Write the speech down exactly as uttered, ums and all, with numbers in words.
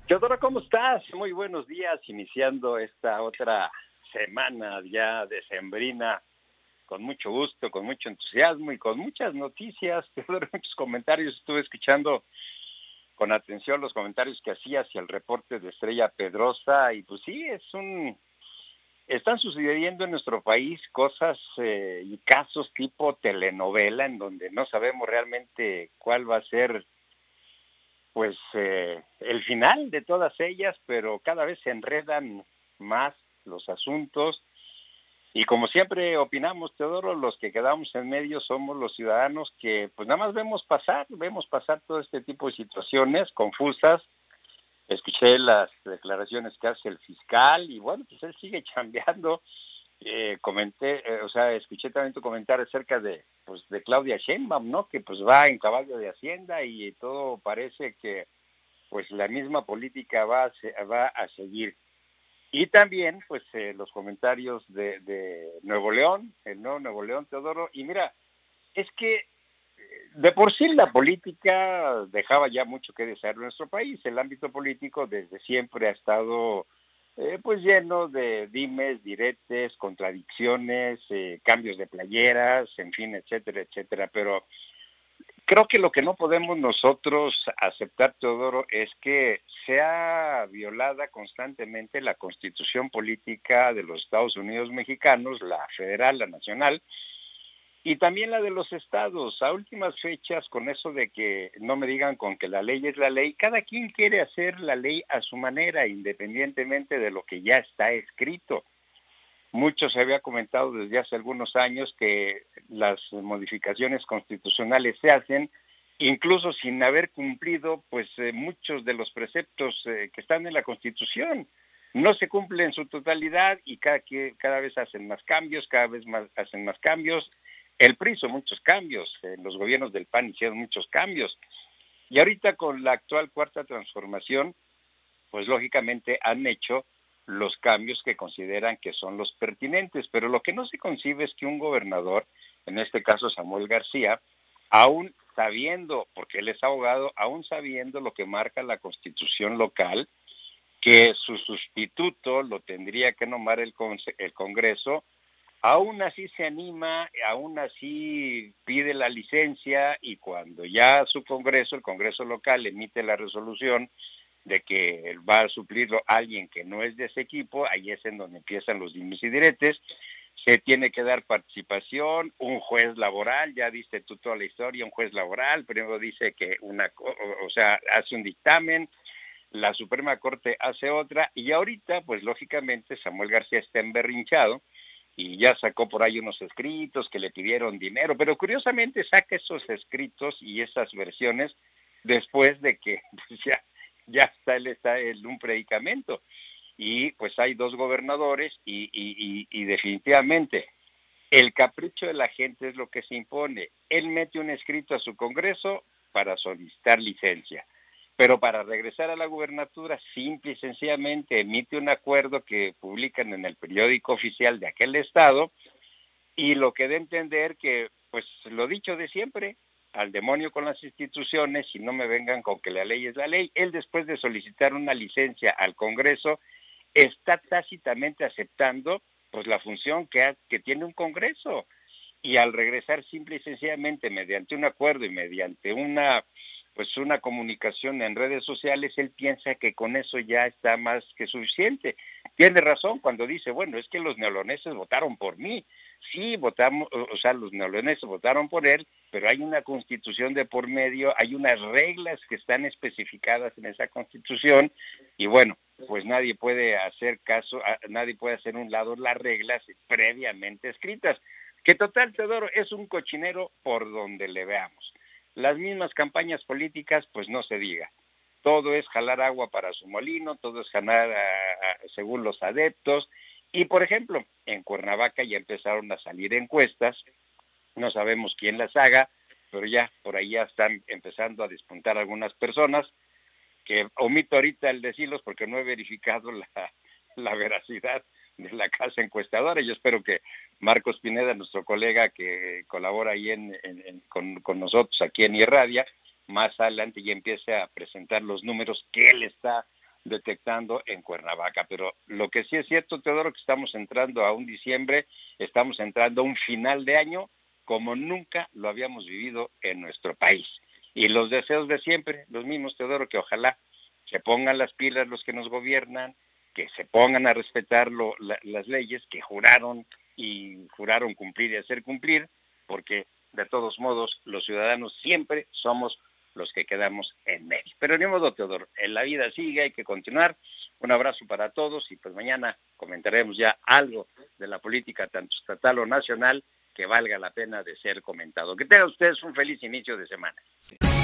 Teodoro, ¿cómo estás? Muy buenos días, iniciando esta otra semana ya decembrina, con mucho gusto, con mucho entusiasmo y con muchas noticias. Teodoro, muchos comentarios, estuve escuchando con atención los comentarios que hacías y el reporte de Estrella Pedrosa, y pues sí, es un... Están sucediendo en nuestro país cosas eh, y casos tipo telenovela, en donde no sabemos realmente cuál va a ser pues eh, el final de todas ellas, pero cada vez se enredan más los asuntos y como siempre opinamos, Teodoro, los que quedamos en medio somos los ciudadanos que pues nada más vemos pasar, vemos pasar todo este tipo de situaciones confusas. Escuché las declaraciones que hace el fiscal y bueno, pues él sigue chambeando. Eh, comenté, eh, o sea, escuché también tu comentario acerca de pues de Claudia Sheinbaum, ¿no? Que pues va en caballo de Hacienda y todo parece que pues la misma política va a, va a seguir. Y también, pues, eh, los comentarios de, de Nuevo León, el nuevo Nuevo León, Teodoro, y mira, es que de por sí la política dejaba ya mucho que desear en nuestro país. El ámbito político desde siempre ha estado, eh, pues, lleno de dimes, diretes, contradicciones, eh, cambios de playeras, en fin, etcétera, etcétera, pero creo que lo que no podemos nosotros aceptar, Teodoro, es que sea violada constantemente la Constitución política de los Estados Unidos mexicanos, la federal, la nacional, y también la de los estados. A últimas fechas, con eso de que no me digan con que la ley es la ley, cada quien quiere hacer la ley a su manera, independientemente de lo que ya está escrito. Mucho se había comentado desde hace algunos años que las modificaciones constitucionales se hacen incluso sin haber cumplido pues eh, muchos de los preceptos eh, que están en la Constitución. No se cumple en su totalidad y cada, que, cada vez hacen más cambios, cada vez más hacen más cambios. El P R I hizo muchos cambios, eh, los gobiernos del P A N hicieron muchos cambios. Y ahorita con la actual cuarta transformación, pues lógicamente han hecho los cambios que consideran que son los pertinentes, pero lo que no se concibe es que un gobernador, en este caso Samuel García, aún sabiendo, porque él es abogado, aún sabiendo lo que marca la Constitución local, que su sustituto lo tendría que nombrar el, el Congreso, aún así se anima, aún así pide la licencia y cuando ya su Congreso, el Congreso local, emite la resolución de que va a suplirlo alguien que no es de ese equipo, ahí es en donde empiezan los dimes y diretes. Se tiene que dar participación, un juez laboral, ya diste tú toda la historia, un juez laboral, primero dice que una, o sea, hace un dictamen, la Suprema Corte hace otra, y ahorita, pues lógicamente, Samuel García está emberrinchado, y ya sacó por ahí unos escritos que le pidieron dinero, pero curiosamente saca esos escritos y esas versiones después de que pues ya ya está él está en un predicamento y pues hay dos gobernadores y, y, y, y definitivamente el capricho de la gente es lo que se impone. Él mete un escrito a su Congreso para solicitar licencia, pero para regresar a la gubernatura simple y sencillamente emite un acuerdo que publican en el periódico oficial de aquel estado y lo que da a entender que pues lo dicho de siempre, al demonio con las instituciones y no me vengan con que la ley es la ley. Él después de solicitar una licencia al Congreso está tácitamente aceptando pues la función que, ha, que tiene un Congreso y al regresar simple y sencillamente mediante un acuerdo y mediante una pues una comunicación en redes sociales, él piensa que con eso ya está más que suficiente. Tiene razón cuando dice, bueno, es que los neoloneses votaron por mí. Sí, votamos, o sea, los neoloneses votaron por él, pero hay una constitución de por medio, hay unas reglas que están especificadas en esa constitución, y bueno, pues nadie puede hacer caso, nadie puede hacer un lado las reglas previamente escritas. Que total, Teodoro, es un cochinero por donde le veamos. Las mismas campañas políticas, pues no se diga. Todo es jalar agua para su molino, todo es jalar a, a, según los adeptos. Y, por ejemplo, en Cuernavaca ya empezaron a salir encuestas, no sabemos quién las haga, pero ya por ahí ya están empezando a despuntar algunas personas, que omito ahorita el decirlos porque no he verificado la, la veracidad de la casa encuestadora. Yo espero que Marcos Pineda, nuestro colega que colabora ahí en, en, en, con, con nosotros aquí en Irradia, más adelante ya empiece a presentar los números que él está detectando en Cuernavaca. Pero lo que sí es cierto, Teodoro, que estamos entrando a un diciembre, estamos entrando a un final de año como nunca lo habíamos vivido en nuestro país. Y los deseos de siempre, los mismos, Teodoro, que ojalá se pongan las pilas los que nos gobiernan, que se pongan a respetar lo, la, las leyes que juraron y juraron cumplir y hacer cumplir, porque de todos modos los ciudadanos siempre somos los que quedamos en medio. Pero ni modo, Teodoro, en la vida sigue, hay que continuar. Un abrazo para todos y pues mañana comentaremos ya algo de la política tanto estatal o nacional que valga la pena de ser comentado. Que tengan ustedes un feliz inicio de semana.